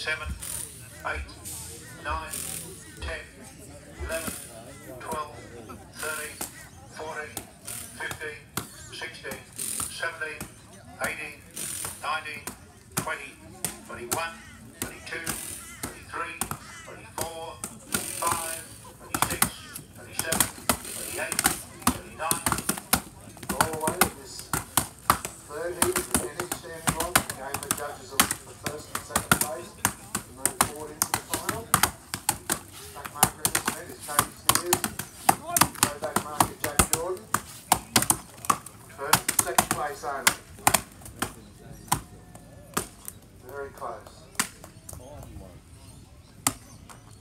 7, 8, 9, 10, 11, 12, 13, 14, 15, 16, 17, 18, 19, 20, 21, 22, 23,